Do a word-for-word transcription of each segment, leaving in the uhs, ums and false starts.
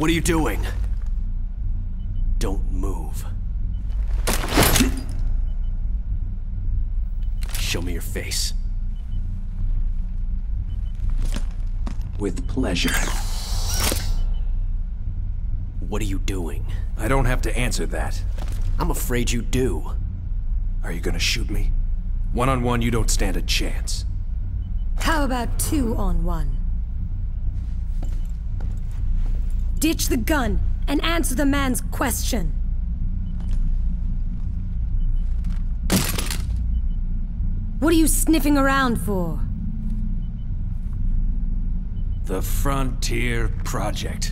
What are you doing? Don't move. Show me your face. With pleasure. What are you doing? I don't have to answer that. I'm afraid you do. Are you gonna shoot me? One-on-one, you don't stand a chance. How about two on one? Ditch the gun and answer the man's question. What are you sniffing around for? The Frontier Project.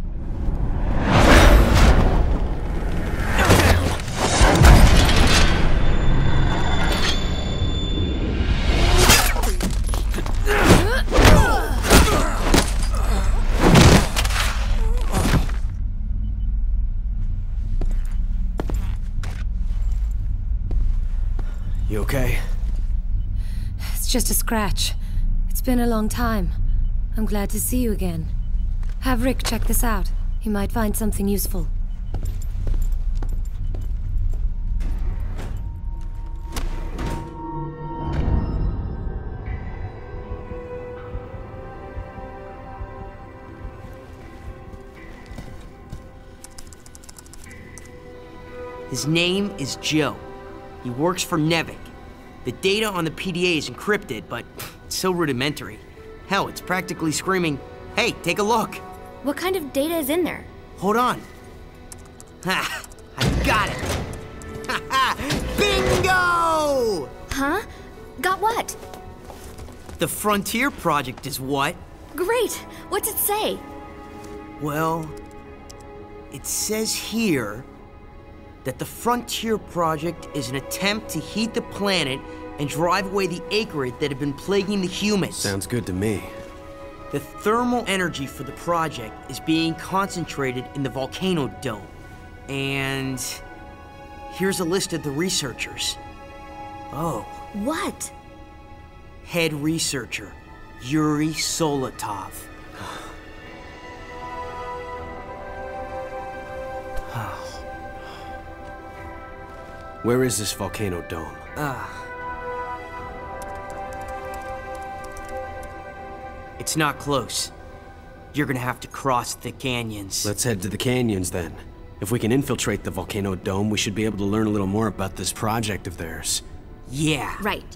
You okay? It's just a scratch. It's been a long time. I'm glad to see you again. Have Rick check this out. He might find something useful. His name is Joe. He works for Nevik. The data on the P D A is encrypted, but it's so rudimentary. Hell, it's practically screaming, hey, take a look. What kind of data is in there? Hold on. Ha! I got it! Ha ha! Bingo! Huh? Got what? The Frontier Project is what? Great! What's it say? Well, it says here that the Frontier Project is an attempt to heat the planet and drive away the Akrid that have been plaguing the humans. Sounds good to me. The thermal energy for the project is being concentrated in the volcano dome. And here's a list of the researchers. Oh. What? Head researcher, Yuri Solotov. Where is this volcano dome? Ah. It's not close. You're gonna have to cross the canyons. Let's head to the canyons then. If we can infiltrate the volcano dome, we should be able to learn a little more about this project of theirs. Yeah. Right.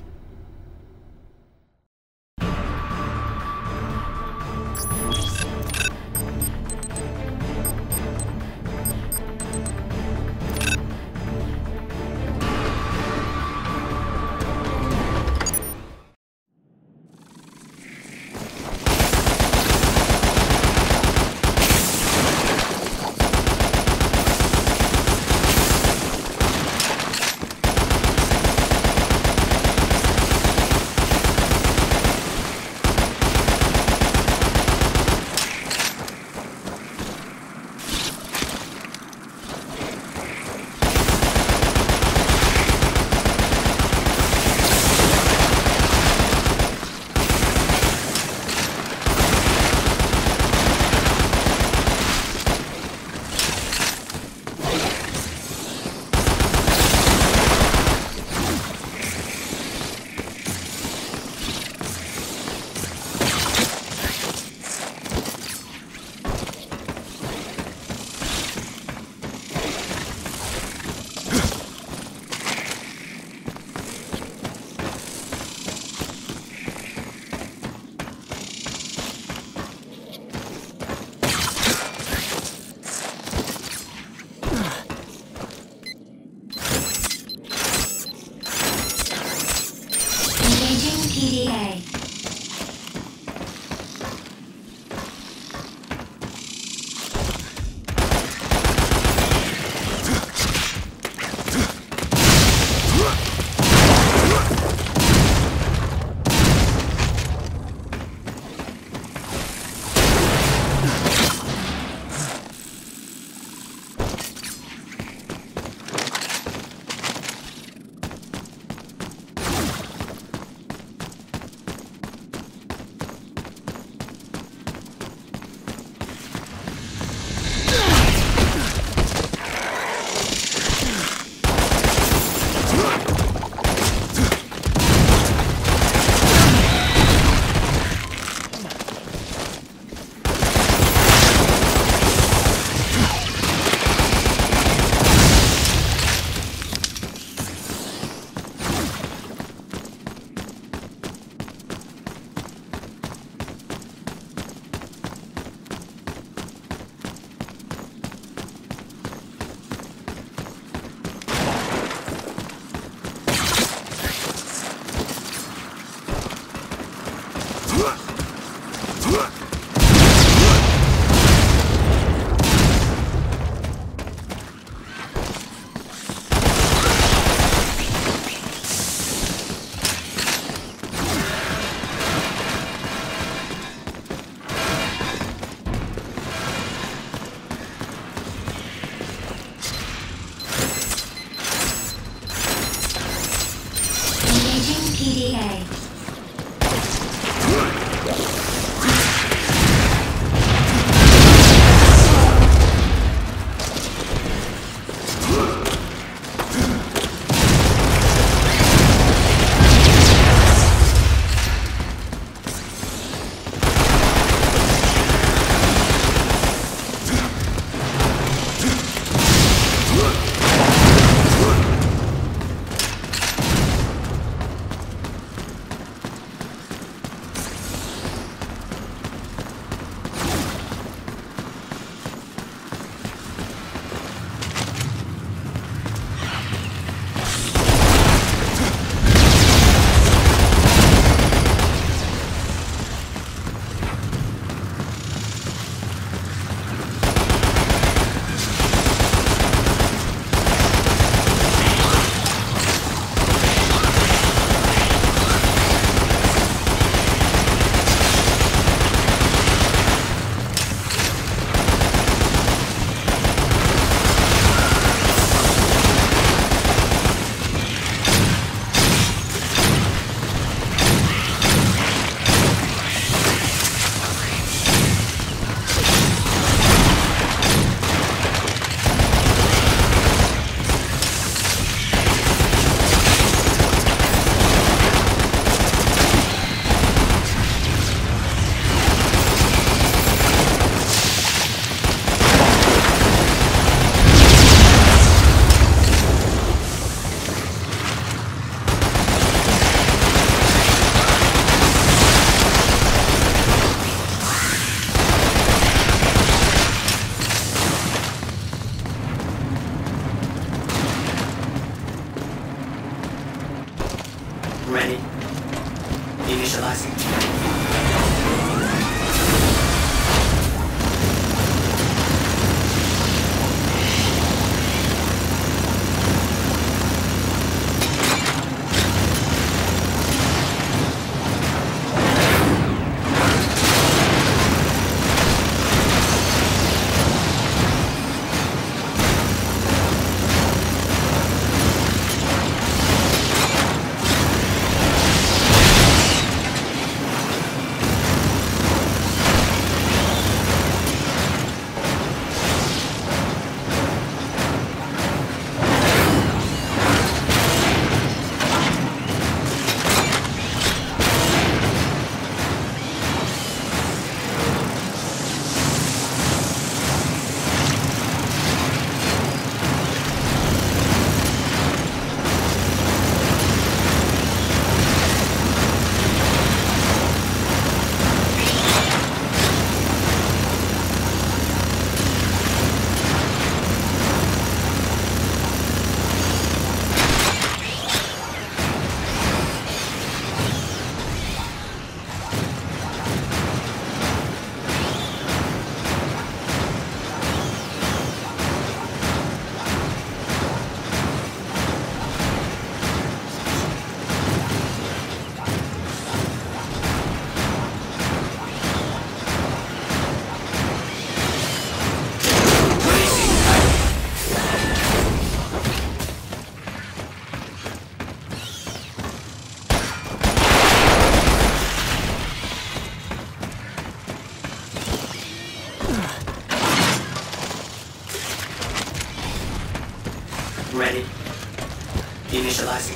Ready. Initializing.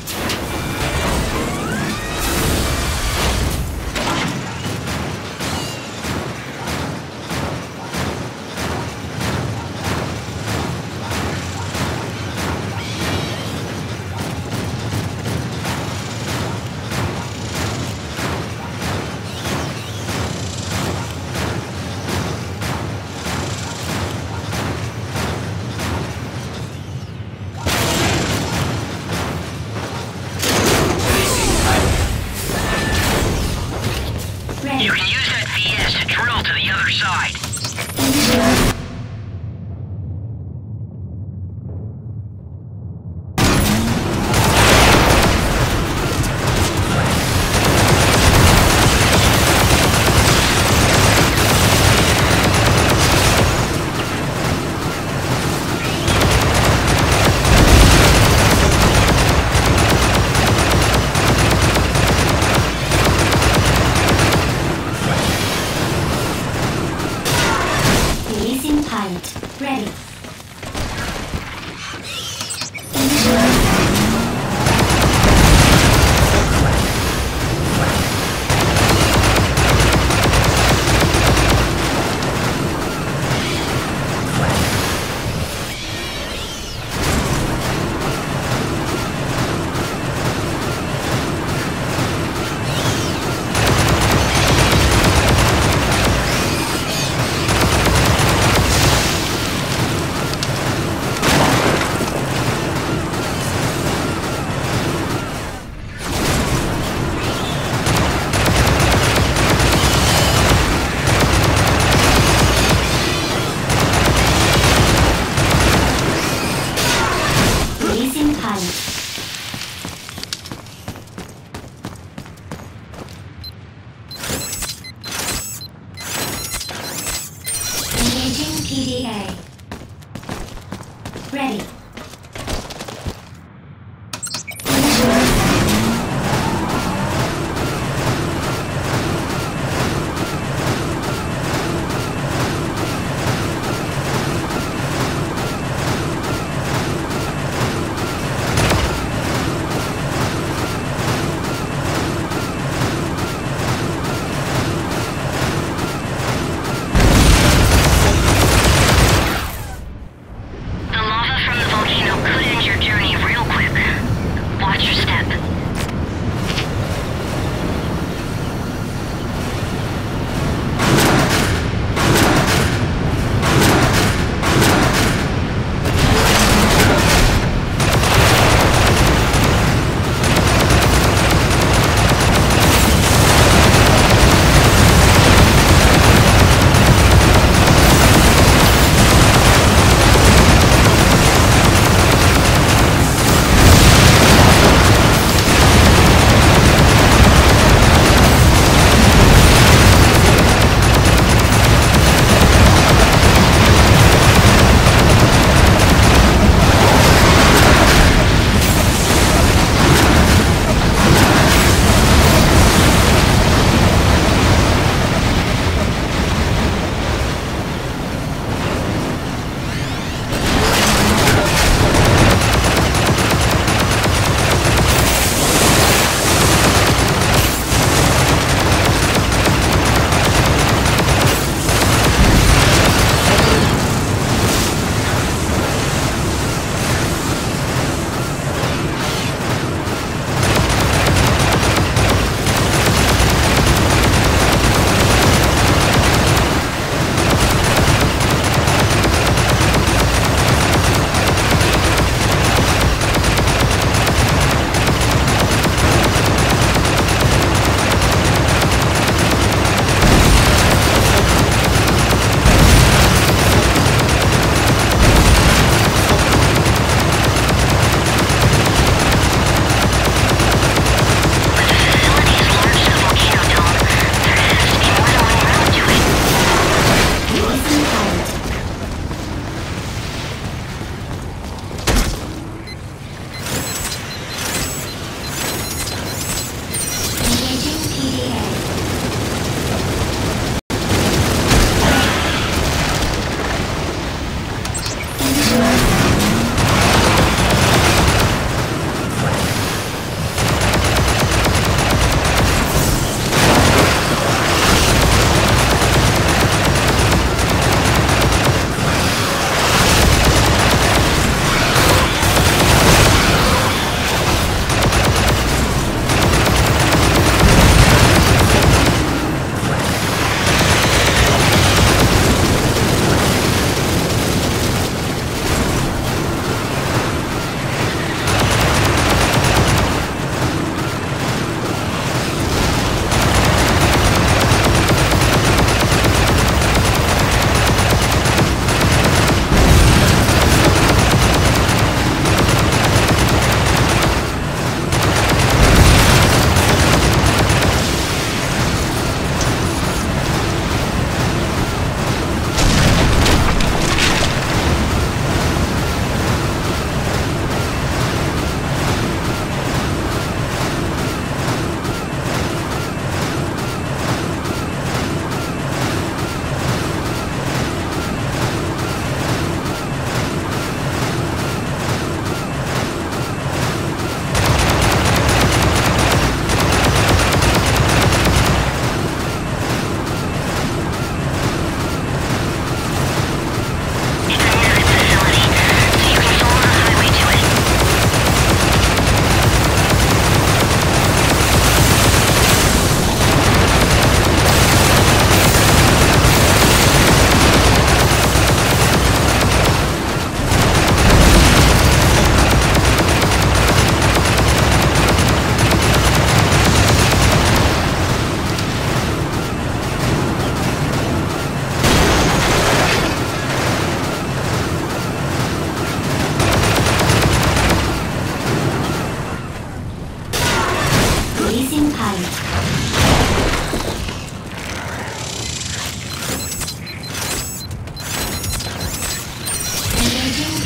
You can use that V S to drill to the other side. Releasing pilot. Ready. Releasing pilot. Engaging P D A. Ready. The lava from the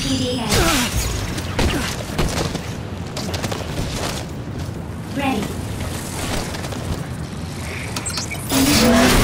P D A. Ready. Initialize.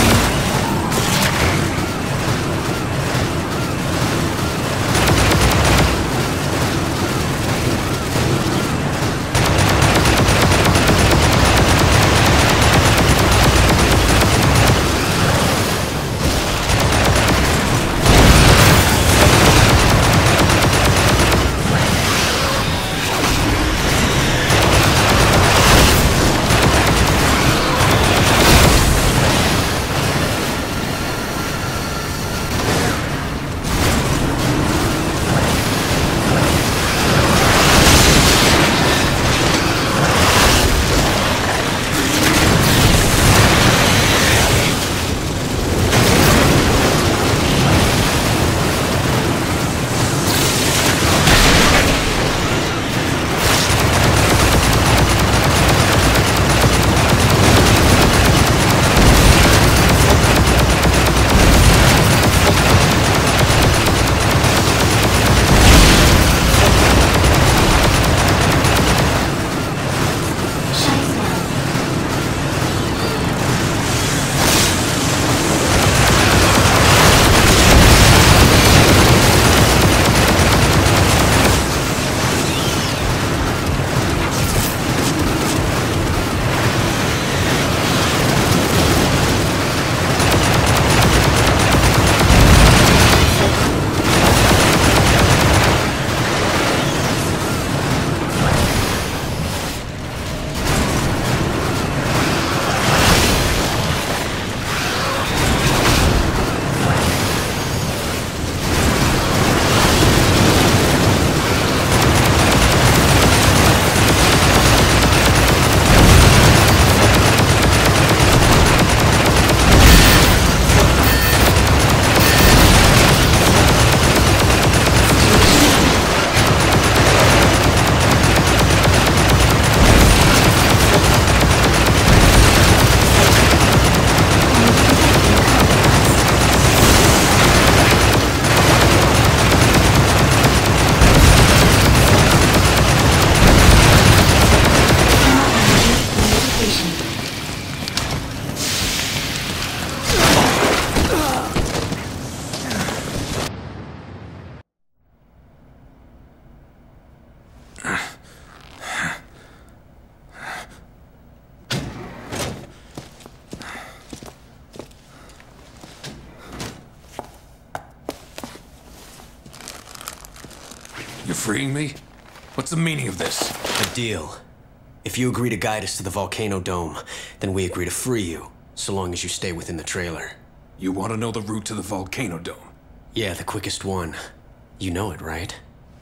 You're freeing me? What's the meaning of this? A deal. If you agree to guide us to the Volcano Dome, then we agree to free you, so long as you stay within the trailer. You want to know the route to the Volcano Dome? Yeah, the quickest one. You know it, right?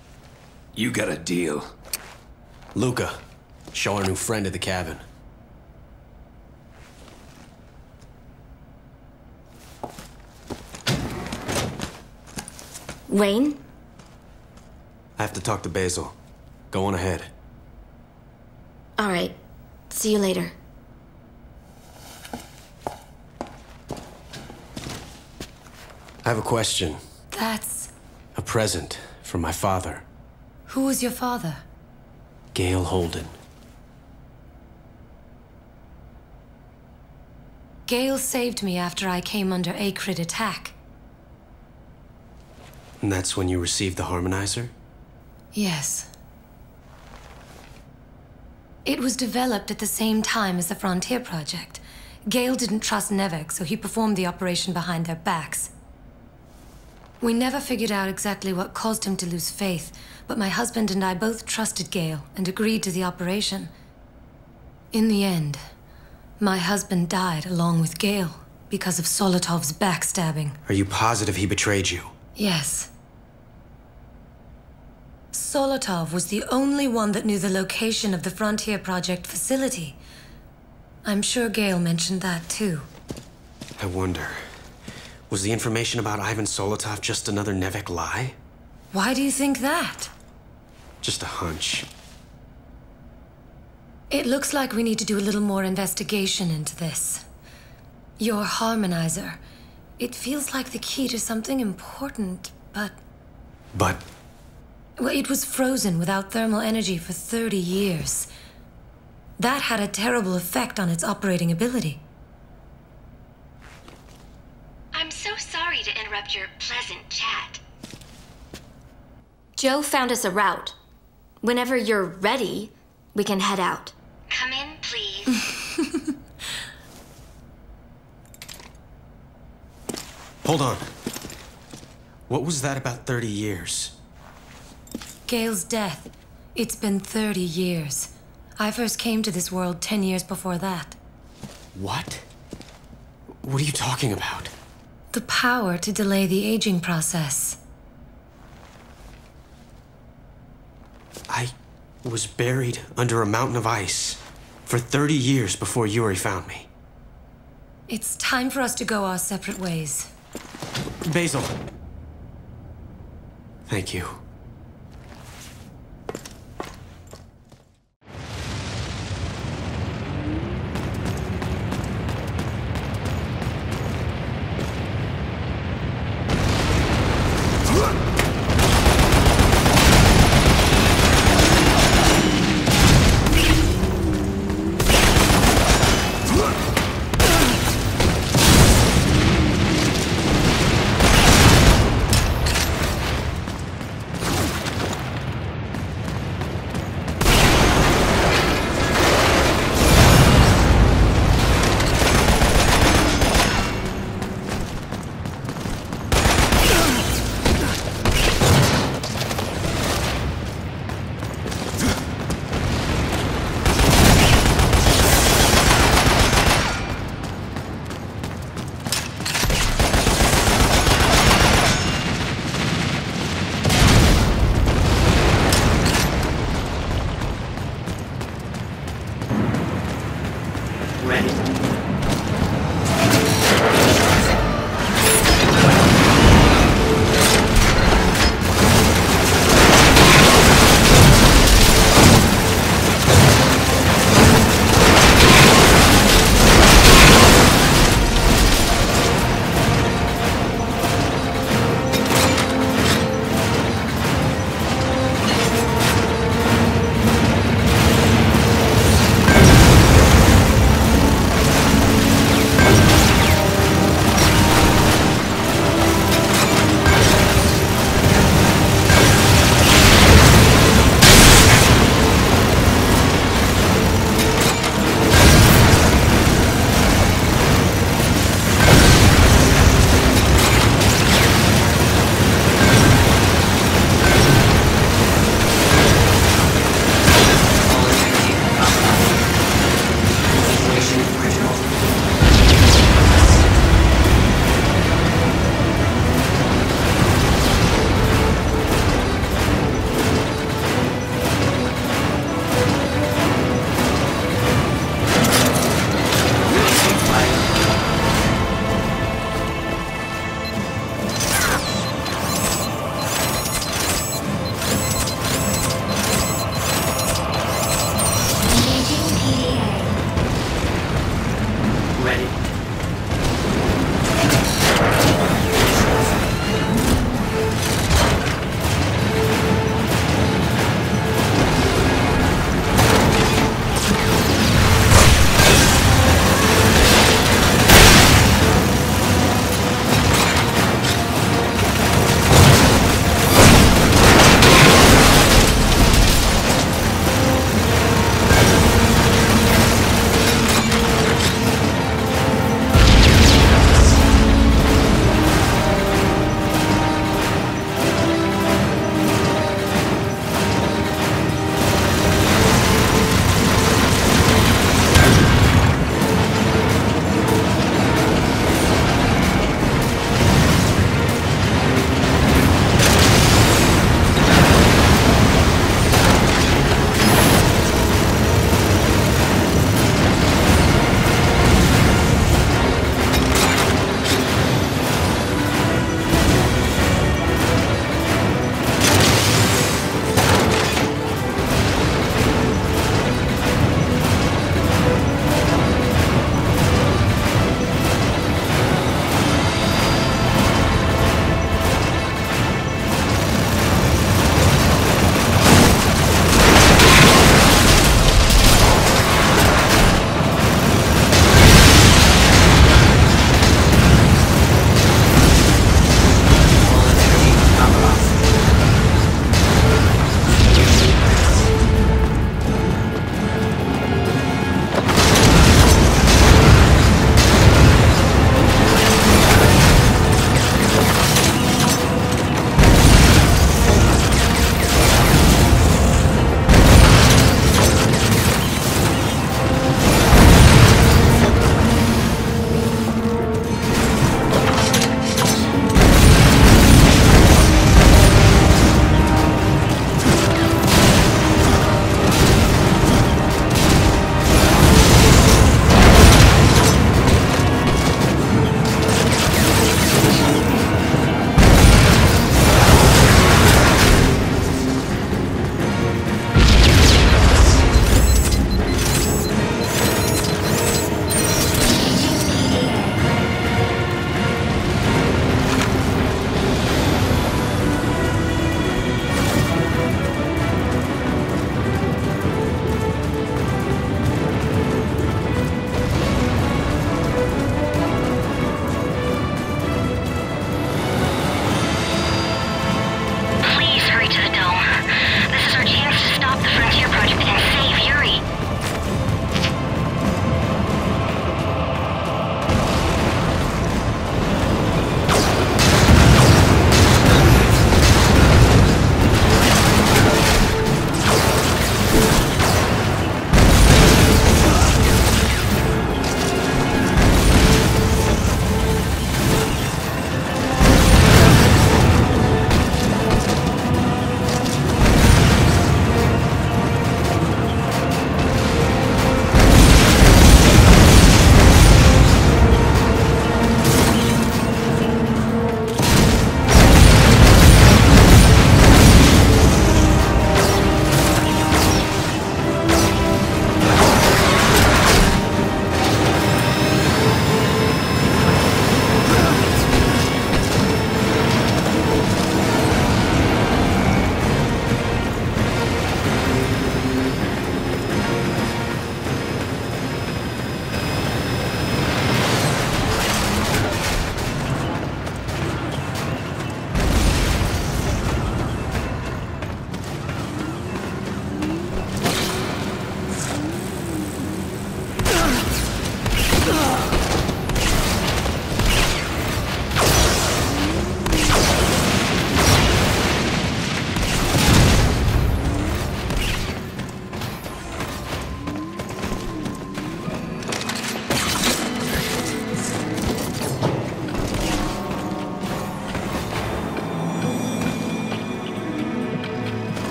You got a deal. Luca, show our new friend to the cabin. Wayne? I have to talk to Basil. Go on ahead. All right. See you later. I have a question. That's... A present from my father. Who was your father? Gale Holden. Gale saved me after I came under Acrid attack. And that's when you received the Harmonizer? Yes. It was developed at the same time as the Frontier Project. Gale didn't trust Nevek, so he performed the operation behind their backs. We never figured out exactly what caused him to lose faith, but my husband and I both trusted Gale and agreed to the operation. In the end, my husband died along with Gale because of Solotov's backstabbing. Are you positive he betrayed you? Yes. Solotov was the only one that knew the location of the Frontier Project facility. I'm sure Gale mentioned that too. I wonder, was the information about Ivan Solotov just another Nevek lie? Why do you think that? Just a hunch. It looks like we need to do a little more investigation into this. Your Harmonizer. It feels like the key to something important, but... But Well, it was frozen without thermal energy for thirty years. That had a terrible effect on its operating ability. I'm so sorry to interrupt your pleasant chat. Joe found us a route. Whenever you're ready, we can head out. Come in, please. Hold on. What was that about thirty years? Gale's death. It's been thirty years. I first came to this world ten years before that. What? What are you talking about? The power to delay the aging process. I was buried under a mountain of ice for thirty years before Yuri found me. It's time for us to go our separate ways. Basil. Thank you.